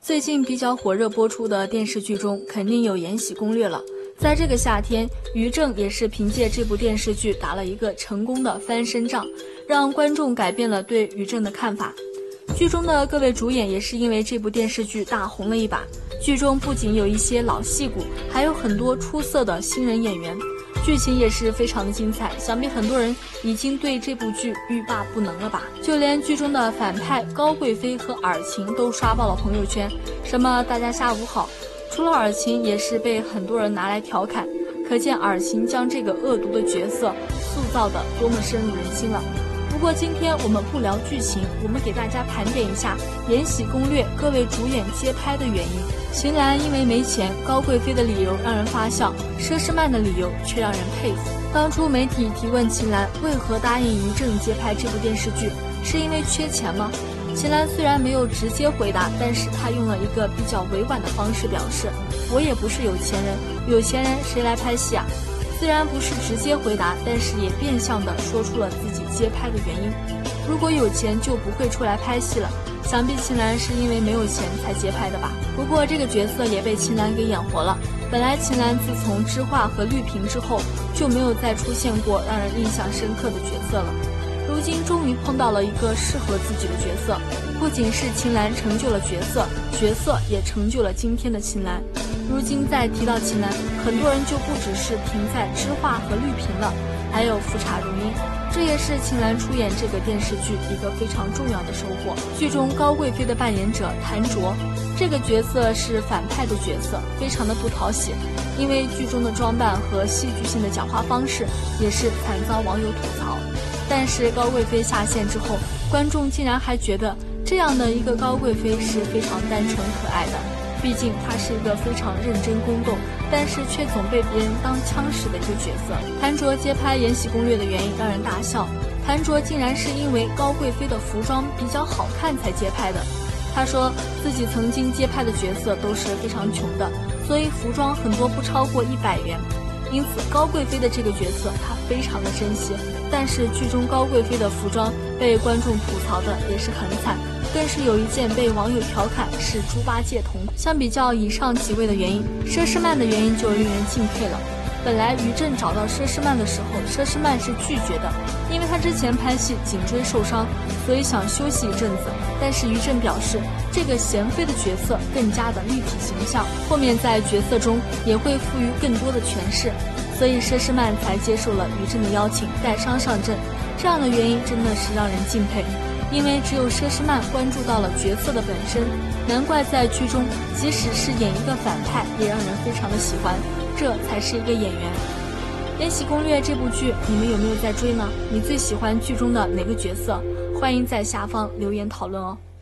最近比较火热播出的电视剧中，肯定有《延禧攻略》了。在这个夏天，于正也是凭借这部电视剧打了一个成功的翻身仗，让观众改变了对于正的看法。剧中的各位主演也是因为这部电视剧大红了一把。剧中不仅有一些老戏骨，还有很多出色的新人演员，剧情也是非常的精彩。想必很多人已经对这部剧欲罢不能了吧？就连剧中的反派高贵妃和尔晴都刷爆了朋友圈，什么大家下午好。除了尔晴，也是被很多人拿来调侃，可见尔晴将这个恶毒的角色塑造的多么深入人心了。不过今天我们不聊剧情，我们给大家盘点一下《延禧攻略》各位主演接拍的原因。秦岚因为没钱，高贵妃的理由让人发笑，佘诗曼的理由却让人佩服。当初媒体提问秦岚为何答应于正接拍这部电视剧，是因为缺钱吗？秦岚虽然没有直接回答，但是她用了一个比较委婉的方式表示，我也不是有钱人，有钱人谁来拍戏啊？虽然不是直接回答，但是也变相的说出了自己接拍的原因。如果有钱就不会出来拍戏了，想必秦岚是因为没有钱才接拍的吧。不过这个角色也被秦岚给演活了。本来秦岚自从知画和绿萍之后就没有再出现过让人印象深刻的角色了，如今终于碰到了一个适合自己的角色。不仅是秦岚成就了角色，角色也成就了今天的秦岚。如今再提到秦岚，很多人就不只是评在知画和绿萍了，还有富察容音，这也是秦岚出演这个电视剧一个非常重要的收获。剧中高贵妃的扮演者谭卓，这个角色是反派的角色，非常的不讨喜，因为剧中的装扮和戏剧性的讲话方式也是惨遭网友吐槽。但是高贵妃下线之后，观众竟然还觉得这样的一个高贵妃是非常单纯可爱的，毕竟她是一个非常认真公动，但是却总被别人当枪使的一个角色。谭卓接拍《延禧攻略》的原因让人大笑，谭卓竟然是因为高贵妃的服装比较好看才接拍的。他说自己曾经接拍的角色都是非常穷的，所以服装很多不超过100元，因此高贵妃的这个角色他非常的珍惜。但是剧中高贵妃的服装被观众吐槽的也是很惨，更是有一件被网友调侃是猪八戒同款。相比较以上几位的原因，佘诗曼的原因就令人敬佩了。本来于正找到佘诗曼的时候，佘诗曼是拒绝的，因为她之前拍戏颈椎受伤，所以想休息一阵子。但是于正表示，这个贤妃的角色更加的立体形象，后面在角色中也会赋予更多的诠释，所以佘诗曼才接受了于正的邀请，带伤上阵。这样的原因真的是让人敬佩，因为只有佘诗曼关注到了角色的本身，难怪在剧中即使是演一个反派也让人非常的喜欢，这才是一个演员。《延禧攻略》这部剧你们有没有在追呢？你最喜欢剧中的哪个角色？欢迎在下方留言讨论哦。